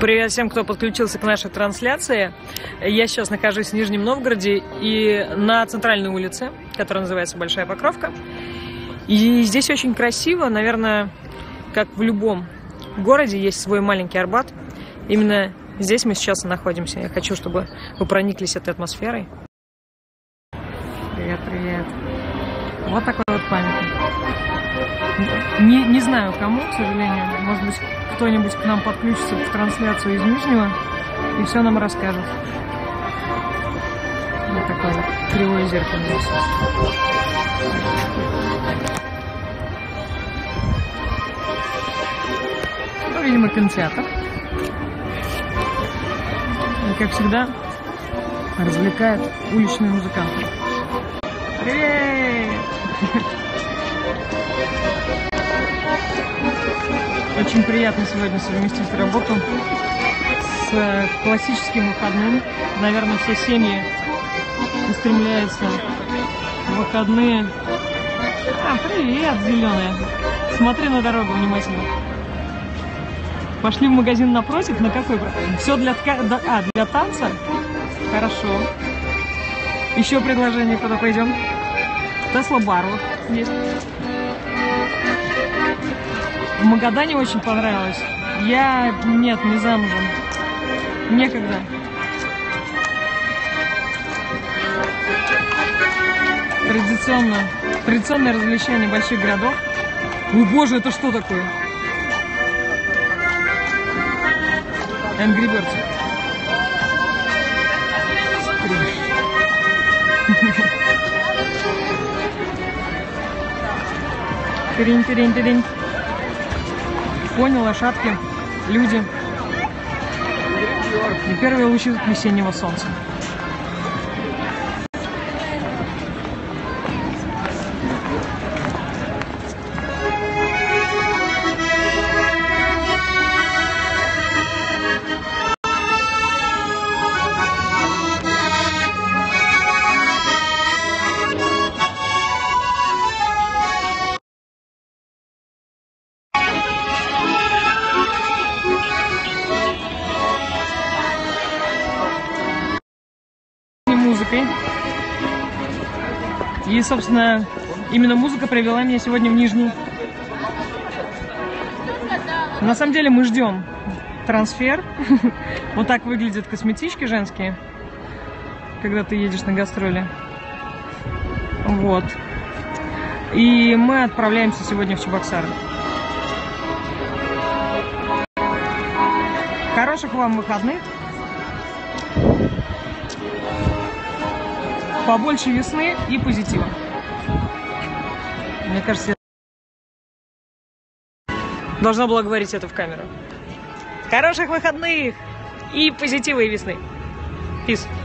Привет всем, кто подключился к нашей трансляции. Я сейчас нахожусь в Нижнем Новгороде и на центральной улице, которая называется Большая Покровка. И здесь очень красиво, наверное, как в любом городе есть свой маленький Арбат. Именно здесь мы сейчас и находимся. Я хочу, чтобы вы прониклись этой атмосферой. Привет, привет. Вот такой вот памятник. Не знаю кому, к сожалению. Может быть, кто-нибудь к нам подключится в трансляцию из Нижнего и все нам расскажет. Вот такое вот кривое зеркало здесь. Ну, видимо, кинотеатр. И, как всегда, развлекает уличные музыканты. Привет! Очень приятно сегодня совместить работу с классическим выходным. Наверное, все семьи устремляются в выходные. Привет, зеленая. Смотри на дорогу внимательно. Пошли в магазин напротив. На какой? Все для танца? Хорошо. Еще предложение, куда пойдем? Тесла бар вот есть. В Магадане очень понравилось. Нет, не замужем. Некогда. Традиционное развлечение больших городов. О боже, это что такое? Angry Birds. Тырень. Кони, лошадки, люди и первые лучи весеннего солнца. Музыкой. И, собственно, именно музыка привела меня сегодня в Нижний. На самом деле мы ждем трансфер. Вот так выглядят косметички женские, когда ты едешь на гастроли. Вот. И мы отправляемся сегодня в Чебоксары. Хороших вам выходных. Побольше весны и позитива. Мне кажется, я должна была говорить это в камеру. Хороших выходных и позитива и весны. Peace.